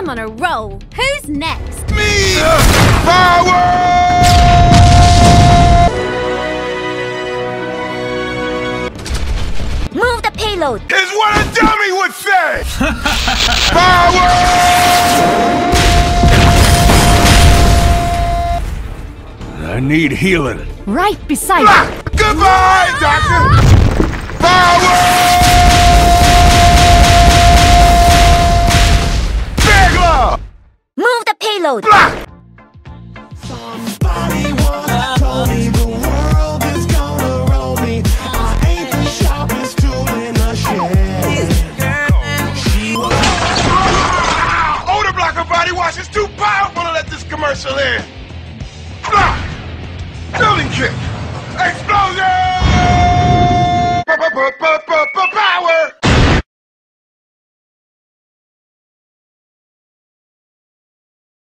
I'm on a roll. Who's next? Me! Power! Move the payload. Is what a dummy would say! Power! I need healing. Right beside you. Goodbye, Doctor! Power! Big love! Move the payload. Somebody once told me the world is gonna roll me. I ain't the sharpest tool in the shed. She was Odor blocker body wash is too powerful to let this commercial in. Building kick! Explosion!